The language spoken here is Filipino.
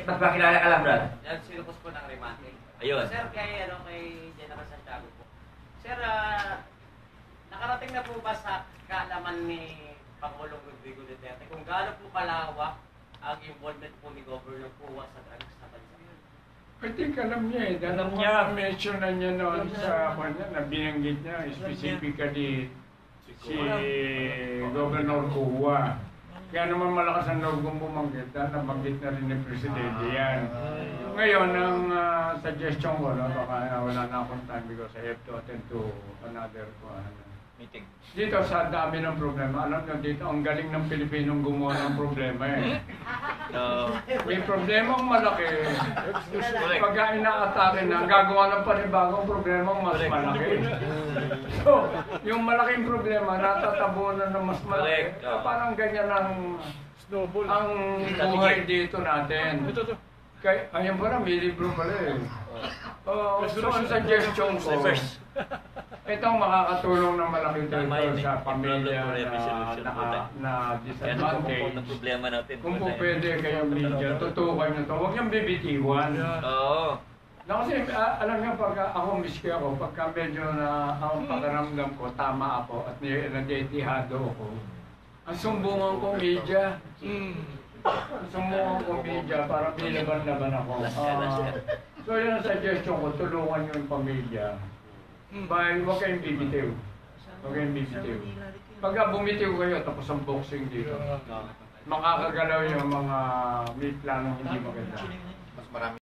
Magpakilala ka lang, Brad. Yan, silukos po ng remate. Ayun. Sir, kay General Santiago po. Sir, nakarating na po ba sa kaalaman ni Pangulong Rodrigo Duterte kung gaano po kalawak ang involvement po ni Governor Cuba sa drugs sa bansa? I think alam niya eh. Dahil mention na niya noon sa kanya na binanggit niya specifically si Governor Cuba. Kaya naman malakas ang loob kong bumanggit na nabanggit na rin ni Presidente yan. Ngayon, ang suggestion ko, no, baka wala na akong time because I have to attend to another Meeting. dito sa dami ng problema. Alam nyo, dito ang galing ng Pilipinong gumawa ng problema eh. May problemang malaki. Pagka inaatake na, gagawa ng panibagong problemang mas malaki. So, yung malaking problema, natatabunan ng mas malaki. Parang ganyan ang buhay dito natin. Kaya, ayun pala, may libro pala eh. So, ang suggestion ko, itong makakatulong ng malaki dito sa pamilya na disadvantage. Kung po pwede kayong media, tutukan nyo ito. Huwag niyong bibitiwan. Oo. Kasi alam niyo, pag ako miski ako, pagka medyo na ang pakaramdam ko, tama ako at nadetihado ako, ang sumbungan ko media. Sumbungan ko media para bilaban-laban ako. So yun ang suggestion ko, tulungan nyo yung pamilya. Huwag kayong bibitiw. Huwag kayong bibitiw. Pagka bumitiw kayo, tapos ang boxing dito, makakagalaw yung mga may planong hindi maganda. Mas marami.